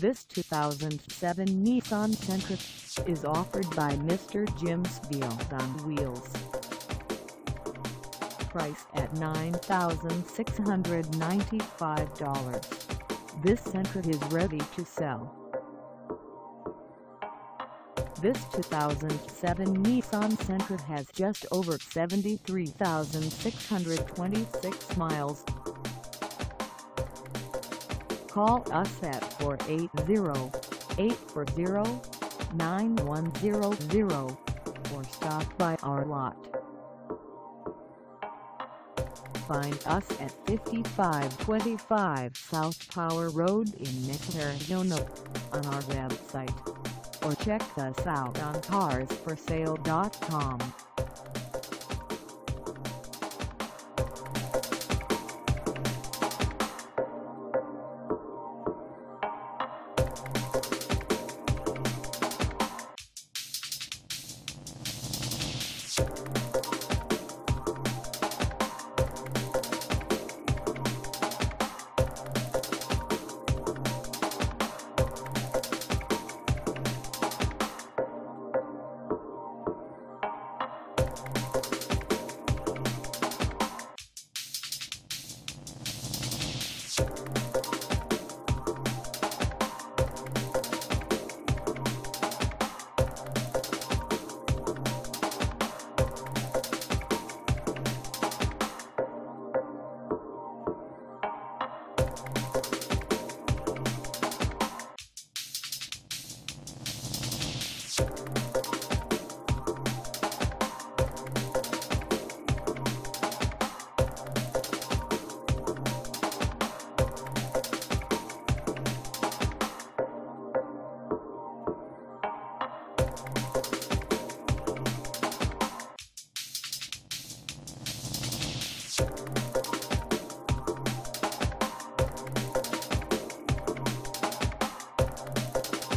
This 2007 Nissan Sentra is offered by Mr. Jim's Wheels on Wheels. Priced at $9,695, this Sentra is ready to sell. This 2007 Nissan Sentra has just over 73,626 miles. Call us at 480-840-9100 or stop by our lot. Find us at 5525 South Power Road in Mesa, Arizona on our website, or check us out on carsforsale.com.